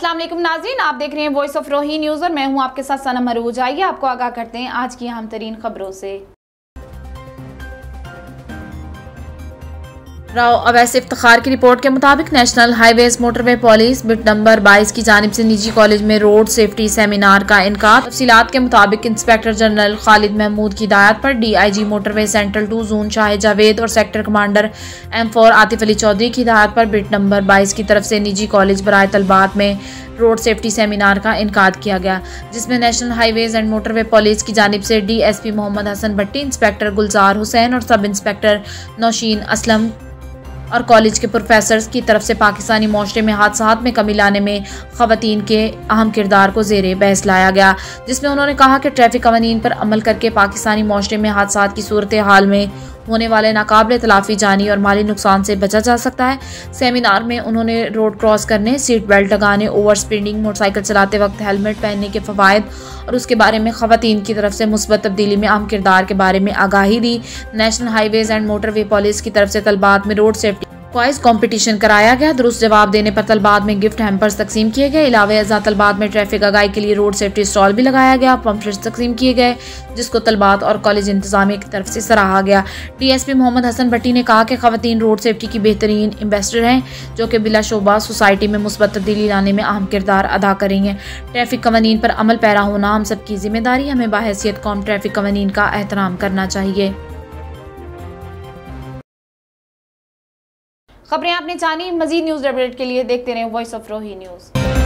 अस्सलाम वालेकुम नाज़रीन, आप देख रहे हैं वॉइस ऑफ रोही न्यूज़ और मैं हूं आपके साथ सनम अरूज। आइए आपको आगाह करते हैं आज की अहम तरीन खबरों से। राव अवैस इफ्तिखार की रिपोर्ट के मुताबिक national highways motorway police beat number 22 की जानिब से निजी कॉलेज में रोड सेफ्टी सेमिनार का इनकार। तफसीलात के मुताबिक इंस्पेक्टर जनरल खालिद महमूद की हिदायत पर DIG motorway central 2 zone Shahid Javed और sector commander M4 Atif Ali Chaudhary की हिदायत पर बिट नंबर 22 की तरफ से निजी कॉलेज बराए तलबात में रोड सेफ्टी सेमिनार का इनकाद किया गया, जिसमें national highways and motorway police की जानिब से DSP मोहम्मद हसन भट्टी, इंस्पेक्टर गुलजार हुसैन और सब इंस्पेक्टर नौशीन असलम और कॉलेज के प्रोफेसर्स की तरफ से पाकिस्तानी माशरे में हादसात में कमी लाने में ख़वातीन के अहम किरदार को ज़ेरे बहस लाया गया, जिसमें उन्होंने कहा कि ट्रैफिक कवानीन पर अमल करके पाकिस्तानी माशरे में हादसात की सूरत हाल में होने वाले नाकाबिले तलाफी जानी और माली नुकसान से बचा जा सकता है। सेमिनार में उन्होंने रोड क्रॉस करने, सीट बेल्ट लगाने, ओवर स्पीडिंग, मोटरसाइकिल चलाते वक्त हेलमेट पहनने के फ़वाइद और उसके बारे में ख़वातीन की तरफ से मुस्बत तब्दीली में अहम किरदार के बारे में आगाही दी। National highways and motorway police की तरफ से तलबात में रोड सेफ्टी क्वाइज कंपटीशन कराया गया। दुरुस्त जवाब देने पर तलबात में गिफ्ट हैम्पर्स तकसीम किए गए। इलावे अज़ा तलबात में ट्रैफिक आगाही के लिए रोड सेफ्टी स्टॉल भी लगाया गया, पम्पलेट्स तकसीम किए गए, जिसको तलबात और कॉलेज इंतजामिया की तरफ से सराहा गया। DSP मोहम्मद हसन भट्टी ने कहा कि ख़वातीन रोड सेफ्टी की बेहतरीन एम्बेसडर हैं, जो कि बिलाशुबा सोसाइटी में मुस्बत तब्दीली लाने में अहम किरदार अदा करेंगे। ट्रैफिक कवानीन पर अमल पैरा होना हम सबकी जिम्मेदारी, हमें बाहैसियत कौम ट्रैफिक कवानीन का एहतराम करना चाहिए। खबरें आपने जानी, मजीद न्यूज़ अपडेट के लिए देखते रहें वॉइस ऑफ रोही न्यूज़।